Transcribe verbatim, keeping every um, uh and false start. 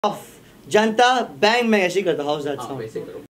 Of Janata bank में ऐसे करता हाउस दैट हाँ, साउंड वैसे करो।